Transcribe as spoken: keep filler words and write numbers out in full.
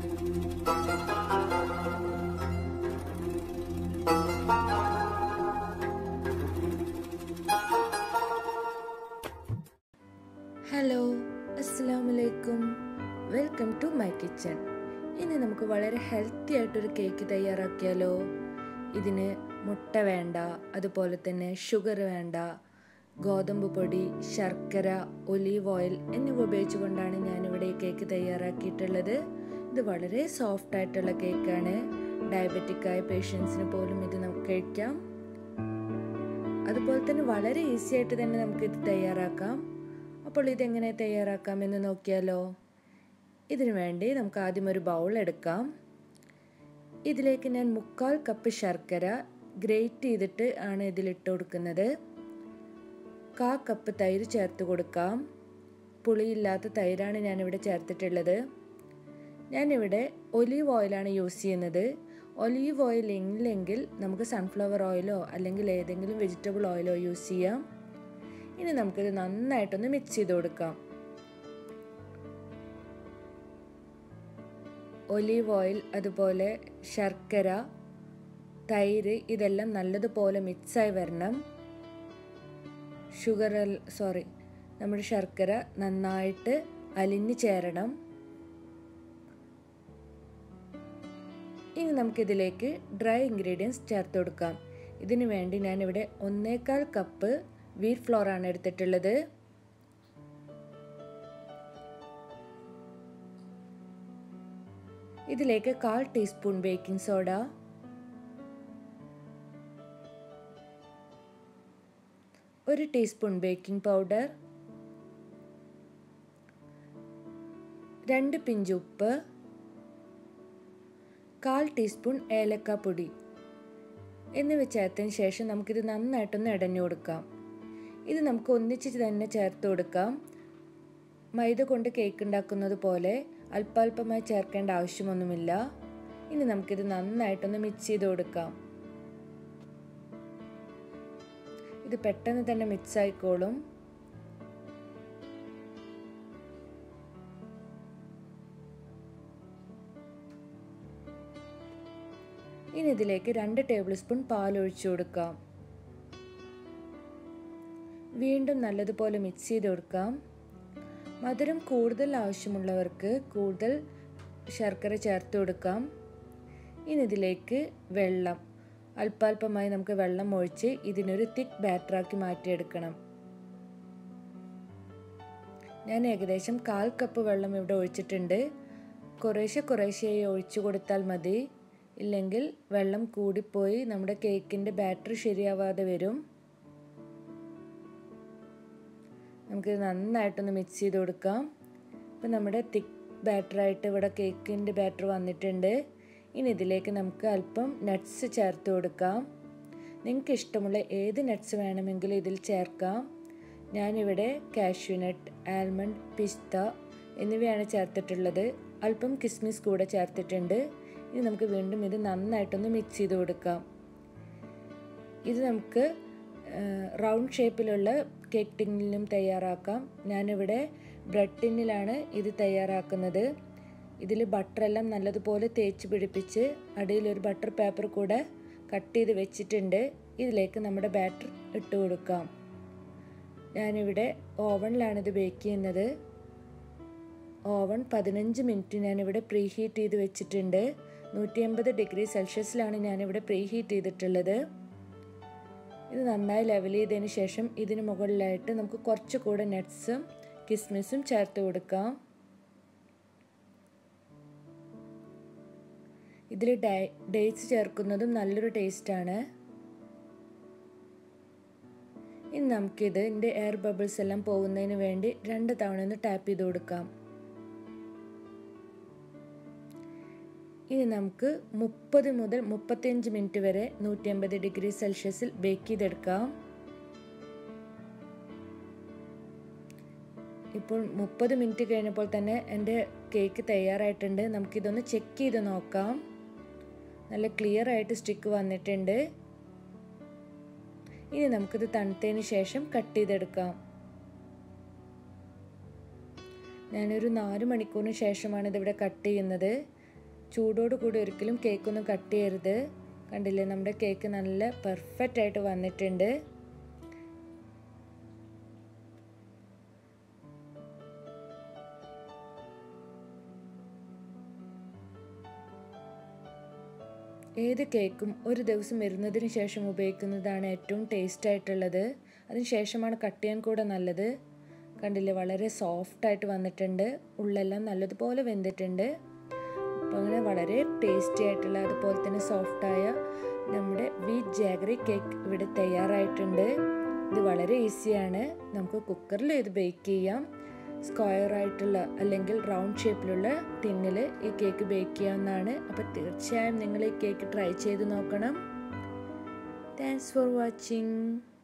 Hello, അസ്സലാമു അലൈക്കും. Welcome to my kitchen. ഇന്ന് നമുക്ക് വളരെ ഹെൽത്തി ആയിട്ടൊരു കേക്ക് തയ്യാറാക്കിയാലോ. ഇതിന് മുട്ട വേണ്ട, അതുപോലെ തന്നെ ഷുഗർ വേണ്ട, ഗോതമ്പ് പൊടി, ശർക്കര, ഒലീവ് ഓയിൽ എന്നിവ ഉപയോഗിച്ചുകൊണ്ടാണ് ഞാനിവിടെ ഈ കേക്ക് തയ്യാറാക്കിയിട്ടുള്ളത്. ഇത് വളരെ സോഫ്റ്റ് ആയിട്ടുള്ള കേക്കാണ്. ഡയബറ്റിക് ആയ പേഷ്യൻസിന് പോലും ഇത് നമുക്ക് കഴിക്കാം. അതുപോലെ തന്നെ വളരെ ഈസി ആയിട്ട് തന്നെ നമുക്കിത് തയ്യാറാക്കാം. അപ്പോൾ ഇതെങ്ങനെ തയ്യാറാക്കാമെന്ന് നോക്കിയാലോ. ഇതിനു വേണ്ടി നമുക്ക് ആദ്യം ഒരു ബൗൾ എടുക്കാം. ഇതിലേക്ക് ഞാൻ മുക്കാൽ കപ്പ് ശർക്കര ഗ്രേറ്റ് ചെയ്തിട്ട് ആണ് ഇതിലിട്ട് കൊടുക്കുന്നത്. കാ കപ്പ് തൈര് ചേർത്ത് കൊടുക്കാം. പുളിയില്ലാത്ത തൈരാണ് ഞാനിവിടെ ചേർത്തിട്ടുള്ളത്. ഞാനിവിടെ ഒലീവ് ഓയിലാണ് യൂസ് ചെയ്യുന്നത്. ഒലീവ് ഓയിൽ ഇല്ലെങ്കിൽ നമുക്ക് സൺഫ്ലവർ ഓയിലോ അല്ലെങ്കിൽ ഏതെങ്കിലും വെജിറ്റബിൾ ഓയിലോ യൂസ് ചെയ്യാം. ഇനി നമുക്കിത് നന്നായിട്ടൊന്ന് മിക്സ് ചെയ്ത് കൊടുക്കാം. ഒലീവ് ഓയിൽ, അതുപോലെ ശർക്കര, തൈര് ഇതെല്ലാം നല്ലതുപോലെ മിക്സായി വരണം. ഷുഗർ സോറി നമ്മുടെ ശർക്കര നന്നായിട്ട് അലിഞ്ഞു ചേരണം. ഇനി നമുക്കിതിലേക്ക് ഡ്രൈ ഇൻഗ്രീഡിയൻസ് ചേർത്ത് കൊടുക്കാം. ഇതിനു വേണ്ടി ഞാനിവിടെ ഒന്നേകാൽ കപ്പ് വീറ്റ് ഫ്ലോർ ആണ് എടുത്തിട്ടുള്ളത്. ഇതിലേക്ക് കാൽ ടീസ്പൂൺ ബേക്കിംഗ് സോഡ, ഒരു ടീസ്പൂൺ ബേക്കിംഗ് പൗഡർ, രണ്ട് പിഞ്ച് ഉപ്പ്, കാൽ ടീസ്പൂൺ ഏലക്കാപ്പൊടി എന്നിവ ചേർത്തതിന് ശേഷം നമുക്കിത് നന്നായിട്ടൊന്ന് ഇടഞ്ഞു കൊടുക്കാം. ഇത് നമുക്ക് ഒന്നിച്ച് തന്നെ ചേർത്ത് കൊടുക്കാം. മൈദ കൊണ്ട് കേക്ക് ഉണ്ടാക്കുന്നത് പോലെ അല്പാൽപമായി ചേർക്കേണ്ട ആവശ്യമൊന്നുമില്ല. ഇനി നമുക്കിത് നന്നായിട്ടൊന്ന് മിക്സ് ചെയ്ത് കൊടുക്കാം. ഇത് പെട്ടെന്ന് തന്നെ മിക്സ് ആയിക്കോളും. ഇനി ഇതിലേക്ക് രണ്ട് ടേബിൾ സ്പൂൺ പാൽ ഒഴിച്ചു കൊടുക്കാം. വീണ്ടും നല്ലതുപോലെ മിക്സ് ചെയ്ത് കൊടുക്കാം. മധുരം കൂടുതൽ ആവശ്യമുള്ളവർക്ക് കൂടുതൽ ശർക്കര ചേർത്ത് കൊടുക്കാം. ഇനി ഇതിലേക്ക് വെള്ളം അല്പാൽപമായി നമുക്ക് വെള്ളം ഒഴിച്ച് ഇതിനൊരു തിക്ക് ബാറ്ററാക്കി മാറ്റിയെടുക്കണം. ഞാൻ ഏകദേശം കാൽ കപ്പ് വെള്ളം ഇവിടെ ഒഴിച്ചിട്ടുണ്ട്. കുറേശ്ശെ കുറേശ്ശെയായി ഒഴിച്ചു കൊടുത്താൽ മതി. ഇല്ലെങ്കിൽ വെള്ളം കൂടിപ്പോയി നമ്മുടെ കേക്കിൻ്റെ ബാറ്റർ ശരിയാവാതെ വരും. നമുക്കിത് നന്നായിട്ടൊന്ന് മിക്സ് ചെയ്ത് കൊടുക്കാം. ഇപ്പം നമ്മുടെ തിക്ക് ബാറ്ററായിട്ട് ഇവിടെ കേക്കിൻ്റെ ബാറ്റർ വന്നിട്ടുണ്ട്. ഇനി ഇതിലേക്ക് നമുക്ക് അല്പം നട്ട്സ് ചേർത്ത് കൊടുക്കാം. നിങ്ങൾക്ക് ഇഷ്ടമുള്ള ഏത് നട്ട്സ് വേണമെങ്കിലും ഇതിൽ ചേർക്കാം. ഞാനിവിടെ കാഷ്യൂ നട്ട്, ആൽമണ്ട്, പിസ്ത എന്നിവയാണ് ചേർത്തിട്ടുള്ളത്. അല്പം കിസ്മിസ് കൂടെ ചേർത്തിട്ടുണ്ട്. ഇനി നമുക്ക് വീണ്ടും ഇത് നന്നായിട്ടൊന്ന് മിക്സ് ചെയ്ത് കൊടുക്കാം. ഇത് നമുക്ക് റൗണ്ട് ഷേപ്പിലുള്ള കേക്ക് ടിന്നിലും തയ്യാറാക്കാം. ഞാനിവിടെ ബ്രെഡ് ടിന്നിലാണ് ഇത് തയ്യാറാക്കുന്നത്. ഇതിൽ ബട്ടറെല്ലാം നല്ലതുപോലെ തേച്ച് പിടിപ്പിച്ച് അടിയിലൊരു ബട്ടർ പേപ്പർ കൂടെ കട്ട് ചെയ്ത് വെച്ചിട്ടുണ്ട്. ഇതിലേക്ക് നമ്മുടെ ബാറ്റർ ഇട്ട് കൊടുക്കാം. ഞാനിവിടെ ഓവനിലാണ് ഇത് ബേക്ക് ചെയ്യുന്നത്. ഓവൻ പതിനഞ്ച് മിനിറ്റ് ഞാനിവിടെ പ്രീ ഹീറ്റ് ചെയ്ത് വെച്ചിട്ടുണ്ട്. നൂറ്റി എൺപത് ഡിഗ്രി സെൽഷ്യസിലാണ് ഞാനിവിടെ പ്രീ ഹീറ്റ് ചെയ്തിട്ടുള്ളത്. ഇത് നന്നായി ലെവൽ ചെയ്തതിന് ശേഷം ഇതിന് മുകളിലായിട്ട് നമുക്ക് കുറച്ചുകൂടെ നട്ട്സും കിസ്മിസും ചേർത്ത് കൊടുക്കാം. ഇതിൽ ഡേറ്റ്സ് ചേർക്കുന്നതും നല്ലൊരു ടേസ്റ്റാണ്. ഇനി നമുക്കിത് ഇതിൻ്റെ എയർ ബബിൾസ് എല്ലാം പോകുന്നതിന് വേണ്ടി രണ്ട് തവണ ഒന്ന് ടാപ്പ് ചെയ്ത് കൊടുക്കാം. ഇനി നമുക്ക് മുപ്പത് മുതൽ മുപ്പത്തിയഞ്ച് മിനിറ്റ് വരെ നൂറ്റി അമ്പത് ഡിഗ്രി സെൽഷ്യസിൽ ബേക്ക് ചെയ്തെടുക്കാം. ഇപ്പോൾ മുപ്പത് മിനിറ്റ് കഴിഞ്ഞപ്പോൾ തന്നെ എൻ്റെ കേക്ക് തയ്യാറായിട്ടുണ്ട്. നമുക്കിതൊന്ന് ചെക്ക് ചെയ്ത് നോക്കാം. നല്ല ക്ലിയർ ആയിട്ട് സ്റ്റിക്ക് വന്നിട്ടുണ്ട്. ഇനി നമുക്കിത് തണുത്തതിന് ശേഷം കട്ട് ചെയ്തെടുക്കാം. ഞാനൊരു നാല് മണിക്കൂറിന് ശേഷമാണ് ഇതിവിടെ കട്ട് ചെയ്യുന്നത്. ചൂടോട് കൂടി ഒരിക്കലും കേക്കൊന്നും കട്ട് ചെയ്യരുത്. കണ്ടില്ലേ, നമ്മുടെ കേക്ക് നല്ല പെർഫെക്റ്റ് ആയിട്ട് വന്നിട്ടുണ്ട്. ഏത് കേക്കും ഒരു ദിവസം വരുന്നതിന് ശേഷം ഉപയോഗിക്കുന്നതാണ് ഏറ്റവും ടേസ്റ്റ് ആയിട്ടുള്ളത്. അതിന് ശേഷമാണ് കട്ട് ചെയ്യാൻ കൂടെ നല്ലത്. കണ്ടില്ലേ, വളരെ സോഫ്റ്റായിട്ട് വന്നിട്ടുണ്ട്. ഉള്ളെല്ലാം നല്ലതുപോലെ വെന്തിട്ടുണ്ട്. അപ്പോൾ അങ്ങനെ വളരെ ടേസ്റ്റി ആയിട്ടുള്ള അതുപോലെ തന്നെ സോഫ്റ്റായ നമ്മുടെ വീറ്റ് ജാഗറി കേക്ക് ഇവിടെ തയ്യാറായിട്ടുണ്ട്. ഇത് വളരെ ഈസിയാണ്. നമുക്ക് കുക്കറിൽ ഇത് ബേക്ക് ചെയ്യാം. സ്ക്വയർ ആയിട്ടുള്ള അല്ലെങ്കിൽ റൗണ്ട് ഷേപ്പിലുള്ള ടിന്നിൽ ഈ കേക്ക് ബേക്ക് ചെയ്യാവുന്നതാണ്. അപ്പോൾ തീർച്ചയായും നിങ്ങൾ ഈ കേക്ക് ട്രൈ ചെയ്ത് നോക്കണം. Thanks for watching.